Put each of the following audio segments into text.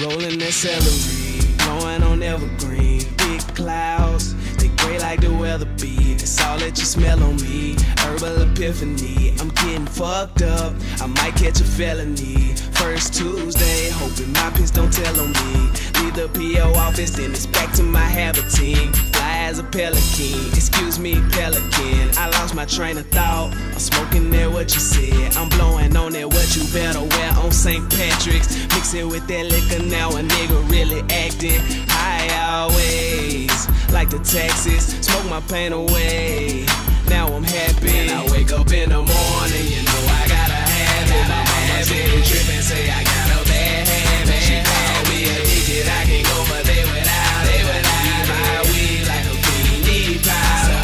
rolling that celery, blowing on evergreen. Big clouds, they gray like the weather be. That's all that you smell on me. Herbal epiphany, I'm getting fucked up. I might catch a felony. First Tuesday, hoping my piss don't tell on me. Leave the PO office, then it's back to my habiting. Fly as a pelican, excuse me, pelican. I lost my train of thought. I'm smoking that what you said. I'm blowing on that what you better wear on St. Patrick's. Mix it with that liquor, now a nigga really acting high always. Like the taxes, smoke my pain away. Now I'm happy. And I wake up in the morning, you know I gotta have it. My mama steady trippin', say I got a bad habit. She call me addicted, I can't go a day without it. Eat my weed like a fiend, need powder.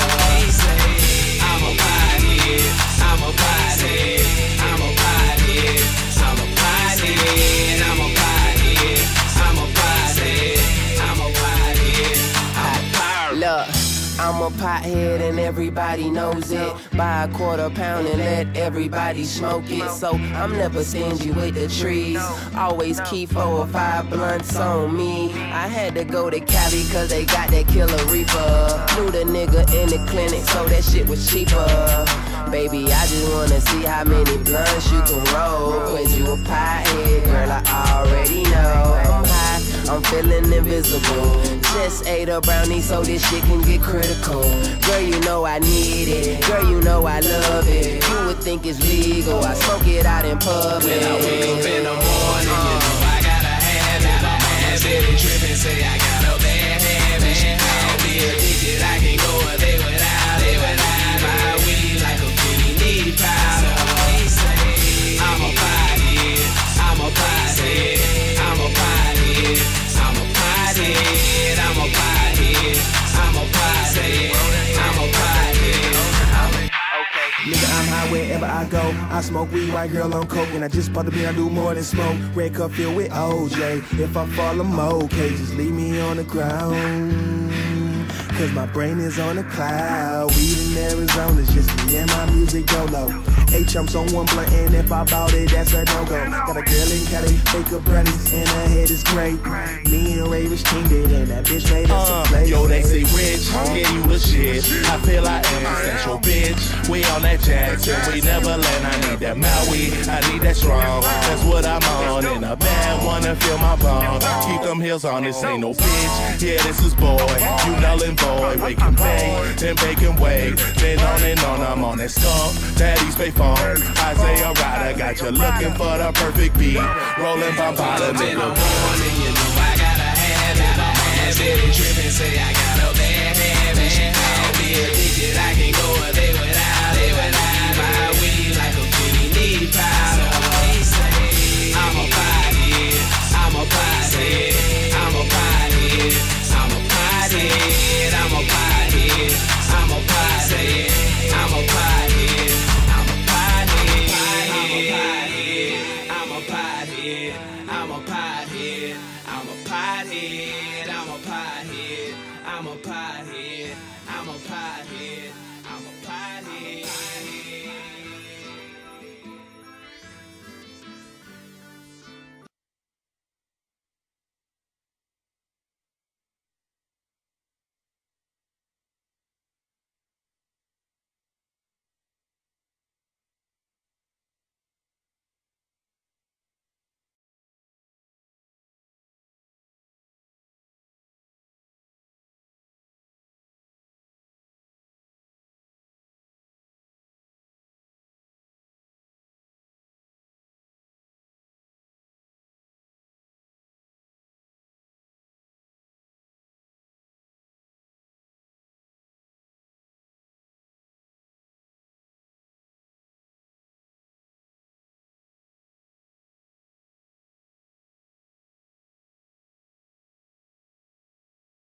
I'm a pothead, I'm a pothead, I'm a pothead, I'm a pothead, I'm a pothead, I'm a pothead, I'm a pothead, I'm a pothead. Look, I'm a pothead and everybody knows it. Buy a £1/4 and let everybody smoke it. So I'm never stingy with the trees. Always keep 4 or 5 blunts on me. I had to go to Cali cause they got that killer reaper. Knew the nigga in the clinic so that shit was cheaper. Baby, I just wanna see how many blunts you can roll. Cause you a pothead, girl, I already know. I'm high, I'm feeling invisible. Just ate a brownie so this shit can get critical. Girl, you know I need it. Girl, you know I love it. You would think it's legal, I smoke it out in public. When I wake up in the morning, you know I gotta have it. My mama steady trippin', say I got a bad habit. She call me addicted, I can't go a day without it. Eat my weed like a fiend, need powder. I'm a pothead, I'm a pothead, I'm a pothead, I'm a pothead, I'm a pothead, I'm a pothead, I'm a pothead. Nigga, I'm high wherever I go. I smoke weed, white girl on coke. And I just bought the beer, I do more than smoke. Red cup filled with OJ. If I fall, I'm okay. Just leave me on the ground. Cause my brain is on a cloud. Weed in Arizona, it's just me and my music dolo. 8 chumps on 1 blunt, and if I bought it, that's a no-go. Got a girl in Cali, fake a brownies, and her head is great. Me and Ray was king did, and that bitch made us some play. Yo, they say rich, yeah, you the shit. I feel I am essential, bitch. We on that Jackson, we never land. I need that Maui, I need that strong. That's what I'm on, and a bad wanna feel my bone. Keep them heels on, this ain't no bitch. Yeah, this is boy, you null and void. Wake and bake, then bake and wait. Then on and on, I'm on that skunk. Daddy's pay phone. Isaiah Ryder got you looking for the perfect beat. Rolling Bombada, In the morning, you know I gotta have it. My mama steady trippin', say I got a bad habit. She call me addicted, I can't go a day without it. Eat my weed like a fiend, need powder. I'm a pothead, I'm a pothead, I'm a pothead, I'm a pothead, I'm a pothead, I'm a pothead, I'm a pothead, I'm a pothead, I'm a pothead, I'm a pothead, I'm a pothead, I'm a pothead, I'm a pothead, I'm a pothead, I'm a pothead.